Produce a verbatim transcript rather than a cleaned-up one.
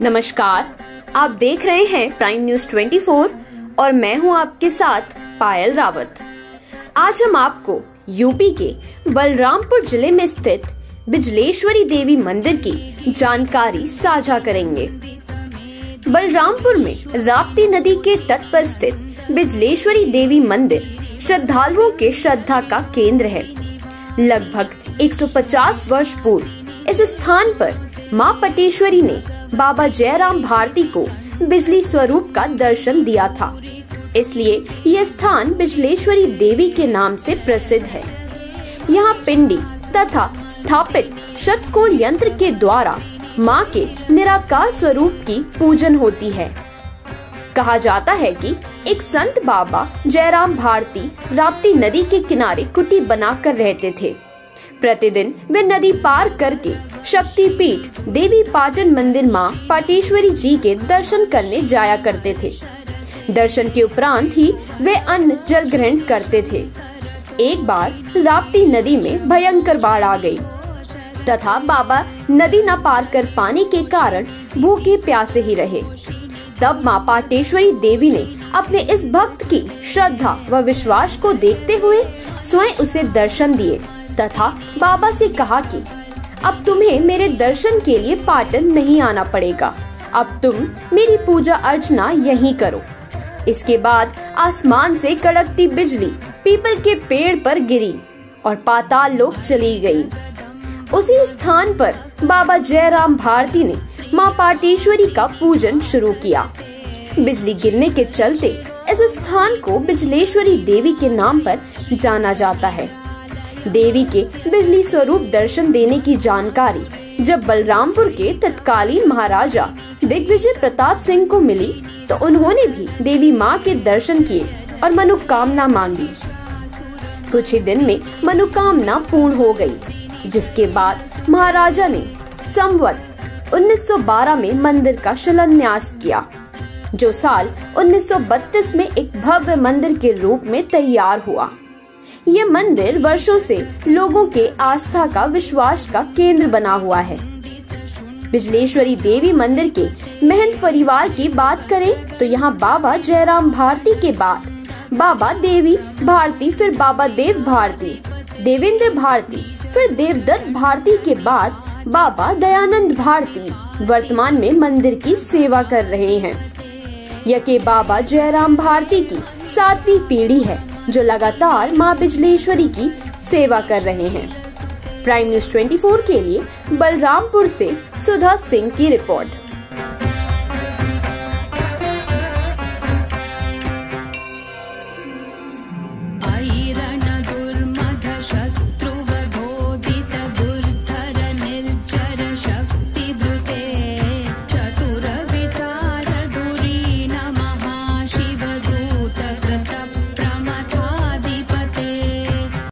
नमस्कार, आप देख रहे हैं प्राइम न्यूज चौबीस और मैं हूं आपके साथ पायल रावत। आज हम आपको यूपी के बलरामपुर जिले में स्थित बिजलेश्वरी देवी मंदिर की जानकारी साझा करेंगे। बलरामपुर में राप्ती नदी के तट पर स्थित बिजलेश्वरी देवी मंदिर श्रद्धालुओं के श्रद्धा का केंद्र है। लगभग एक सौ पचास वर्ष पूर्व इस स्थान पर मां पटेश्वरी ने बाबा जयराम भारती को बिजली स्वरूप का दर्शन दिया था, इसलिए यह स्थान बिजलेश्वरी देवी के नाम से प्रसिद्ध है। यहाँ पिंडी तथा स्थापित षटकोण यंत्र के द्वारा मां के निराकार स्वरूप की पूजन होती है। कहा जाता है कि एक संत बाबा जयराम भारती राप्ती नदी के किनारे कुटी बनाकर रहते थे। प्रतिदिन वे नदी पार करके शक्तिपीठ देवी पाटन मंदिर मां पाटेश्वरी जी के दर्शन करने जाया करते थे। दर्शन के उपरांत ही वे अन्न जल ग्रहण करते थे। एक बार राप्ती नदी में भयंकर बाढ़ आ गई तथा बाबा नदी न पार कर पाने के कारण भूखे प्यासे ही रहे। तब मां पाटेश्वरी देवी ने अपने इस भक्त की श्रद्धा व विश्वास को देखते हुए स्वयं उसे दर्शन दिए तथा बाबा से कहा कि अब तुम्हें मेरे दर्शन के लिए पाटन नहीं आना पड़ेगा, अब तुम मेरी पूजा अर्चना यहीं करो। इसके बाद आसमान से कड़कती बिजली पीपल के पेड़ पर गिरी और पाताल लोक चली गई। उसी स्थान पर बाबा जयराम भारती ने मां पाटेश्वरी का पूजन शुरू किया। बिजली गिरने के चलते इस स्थान को बिजलेश्वरी देवी के नाम पर जाना जाता है। देवी के बिजली स्वरूप दर्शन देने की जानकारी जब बलरामपुर के तत्कालीन महाराजा दिग्विजय प्रताप सिंह को मिली तो उन्होंने भी देवी मां के दर्शन किए और मनोकामना मांगी। कुछ ही दिन में मनोकामना पूर्ण हो गई, जिसके बाद महाराजा ने संवत उन्नीस सौ बारह में मंदिर का शिलान्यास किया, जो साल उन्नीस सौ बत्तीस में एक भव्य मंदिर के रूप में तैयार हुआ। यह मंदिर वर्षों से लोगों के आस्था का विश्वास का केंद्र बना हुआ है। बिजलेश्वरी देवी मंदिर के महंत परिवार की बात करें तो यहाँ बाबा जयराम भारती के बाद बाबा देवी भारती, फिर बाबा देव भारती, देवेंद्र भारती, फिर देवदत्त भारती के बाद बाबा दयानंद भारती वर्तमान में मंदिर की सेवा कर रहे हैं। यह के बाबा जयराम भारती की सातवीं पीढ़ी है जो लगातार मां बिजलेश्वरी की सेवा कर रहे हैं। प्राइम न्यूज चौबीस के लिए बलरामपुर से सुधा सिंह की रिपोर्ट।